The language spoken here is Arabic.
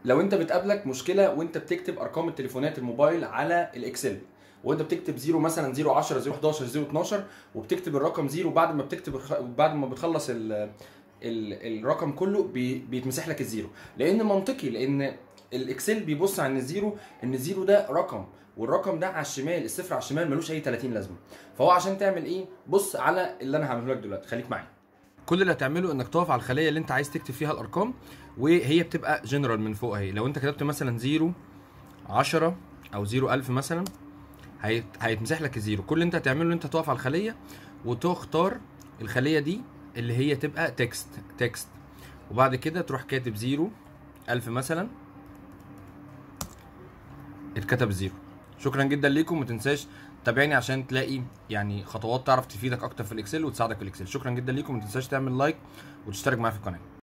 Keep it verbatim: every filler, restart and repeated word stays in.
لو انت بتقابلك مشكله وانت بتكتب ارقام التليفونات الموبايل على الاكسل، وانت بتكتب زيرو مثلا زيرو عشرة زيرو حداشر زيرو اتناشر، وبتكتب الرقم زيرو، بعد ما بتكتب الخ- بعد ما بتخلص ال... ال... الرقم كله بي... بيتمسح لك الزيرو. لان منطقي، لان الاكسل بيبص على ان الزيرو ان الزيرو ده رقم، والرقم ده على الشمال، الصفر على الشمال ملوش اي تلاتين لازمه. فهو عشان تعمل ايه، بص على اللي انا هعمله لك دلوقتي، خليك معايا. كل اللي هتعمله انك تقف على الخليه اللي انت عايز تكتب فيها الارقام، وهي بتبقى جنرال من فوق اهي. لو انت كتبت مثلا زيرو عشرة او زيرو الف مثلا، هيت... هيتمسح لك الزيرو. كل اللي انت هتعمله ان انت تقف على الخليه وتختار الخليه دي اللي هي تبقى تكست تكست، وبعد كده تروح كاتب زيرو الف مثلا، اتكتب زيرو. شكرا جدا ليكم، متنساش تابعني عشان تلاقي يعني خطوات تعرف تفيدك اكتر في الاكسل وتساعدك في الاكسل. شكرا جدا ليكم، متنساش تعمل لايك وتشترك معايا في القناه.